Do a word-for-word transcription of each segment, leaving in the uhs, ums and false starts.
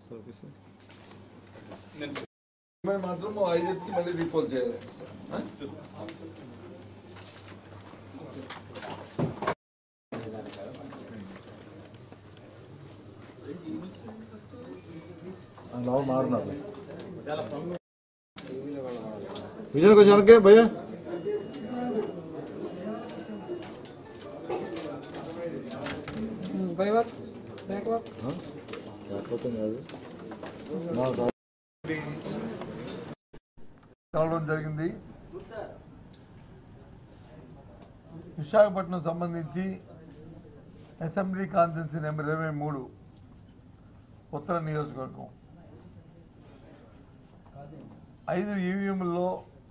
మాత్రం ఐదుకి మళ్ళీ రీపోల్ చేయాలి. विजय को जान के भैया भाई बात बैक बात हां क्या पता नहीं ना కలవడం జరిగింది. విశాఖపట్నం సంబంధించి అసెంబ్లీ కాన్స్టిట్యున్సీ నెంబర్ ఇరవై మూడు ఉత్తర నియోజకవర్గం ఐదు ఈవీఎంలలో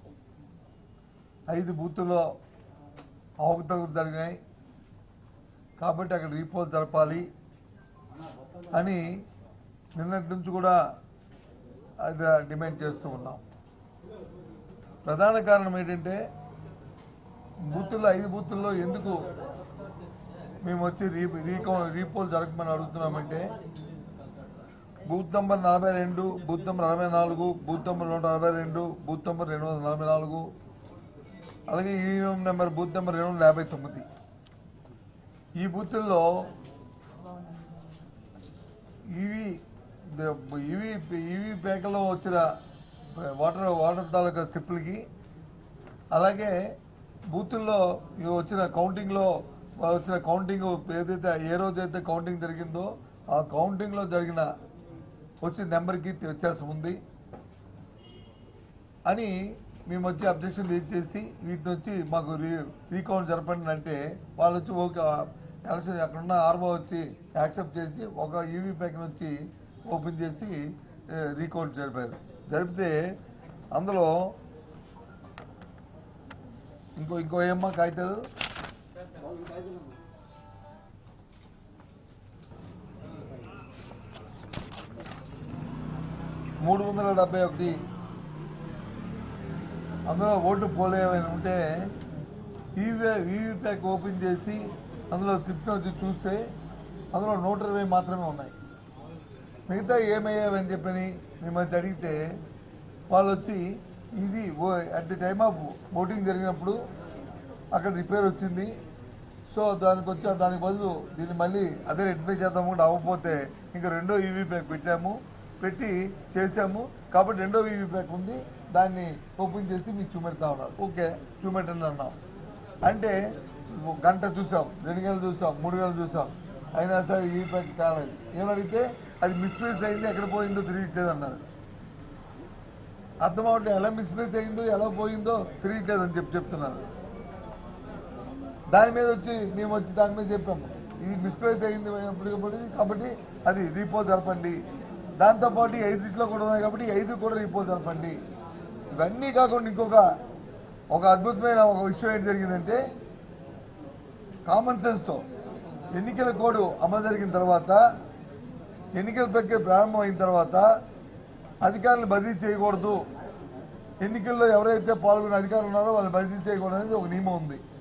ఐదు బూతుల్లో అవకతవకలు జరిగినాయి కాబట్టి అక్కడ రీపోల్ జరపాలి అని నిన్నటి నుంచి కూడా అది డిమాండ్ చేస్తూ ఉన్నాం. ప్రధాన కారణం ఏంటంటే బూతుల్లో ఐదు బూతుల్లో ఎందుకు మేము వచ్చి రీ రీకౌ రీపోల్ జరగమని అడుగుతున్నామంటే బూత్ నంబర్ నలభై రెండు బూత్ నంబర్ అరవై నాలుగు బూత్ నంబర్ నూట అరవై రెండు బూత్ నంబర్ రెండు వందల నలభై నాలుగు అలాగే ఈవీఎం నెంబర్ బూత్ నెంబర్ రెండు వందల యాభై తొమ్మిది ఈ బూతుల్లో ఈవీ ఈవీ ఈవీ ప్యాకలో వచ్చిన వాటర్ వాటర్ తాలూకా స్లిప్పులకి అలాగే బూతుల్లో వచ్చిన కౌంటింగ్లో వచ్చిన కౌంటింగ్ ఏదైతే ఏ రోజైతే కౌంటింగ్ జరిగిందో ఆ కౌంటింగ్లో జరిగిన వచ్చిన నెంబర్కి వ్యత్యాసం ఉంది అని మేము వచ్చి అబ్జెక్షన్ రేజ్ చేసి వీటిని వచ్చి మాకు రీ రీకౌంట్ జరపండి అంటే వాళ్ళు వచ్చి ఒక ఎలక్షన్ అక్కడున్న ఆర్ఓ వచ్చి యాక్సెప్ట్ చేసి ఒక ఈవీ ప్యాక్ని వచ్చి ఓపెన్ చేసి రీకౌంట్ జరిపారు. జరిపితే అందులో ఇంకో ఇంకో ఏమ్మా కాగితాలు మూడు వందల డెబ్బై ఒకటి అందులో ఓటు పోలేమైనా ఉంటే ఈవీ ఈవీ ప్యాక్ ఓపెన్ చేసి అందులో స్లిప్స్ వచ్చి చూస్తే అందులో నూట ఇరవై మాత్రమే ఉన్నాయి. మిగతా ఏమయ్యావని చెప్పని మిమ్మల్ని అడిగితే వాళ్ళు వచ్చి ఇది at the time of voting జరిగినప్పుడు అక్కడ రిపేర్ వచ్చింది, సో దానికి వచ్చి దానికి బదులు దీన్ని మళ్ళీ అదే రెక్టిఫై చేద్దాము కూడా అవ్వకపోతే ఇంకా రెండో ఈవీ ప్యాక్ పెట్టాము పెట్టి చేసాము కాబట్టి రెండో ఈవీ ప్యాక్ ఉంది దాన్ని ఓపెన్ చేసి మీకు చూపెడతా ఉన్నారు. ఓకే చూపెట్టండి అన్నాం అంటే గంట చూసాం, రెండు గంటలు చూసాం, మూడు గంటలు చూసాం, అయినా సరే ఈవీ ప్యాక్ కాలేదు. ఏమని అడిగితే అది మిస్ప్లేస్ అయింది, ఎక్కడ పోయిందో తిరిగిట్లేదు అన్నారు. అర్థమవుతుంది ఎలా మిస్ప్లేస్ అయిందో ఎలా పోయిందో తిరిగిట్లేదని చెప్పి చెప్తున్నారు. దాని మీద వచ్చి మేము వచ్చి దాని మీద చెప్పాము ఇది మిస్ప్లేస్ అయింది కాబట్టి అది రీపోల్ జరపండి, దాంతోపాటు ఐదుట్లో కూడా ఉన్నాయి కాబట్టి ఐదు కూడా రీపోల్ జరపండి. ఇవన్నీ కాకుండా ఇంకొక ఒక అద్భుతమైన ఒక విషయం ఏంటి జరిగిందంటే కామన్ సెన్స్తో ఎన్నికల కోడ్ అమలు జరిగిన తర్వాత ఎన్నికల ప్రక్రియ ప్రారంభమైన తర్వాత అధికారులు బదిలీ చేయకూడదు, ఎన్నికల్లో ఎవరైతే పాల్గొనే అధికారులు ఉన్నారో వాళ్ళు బదిలీ చేయకూడదు అనేది ఒక నియమం ఉంది.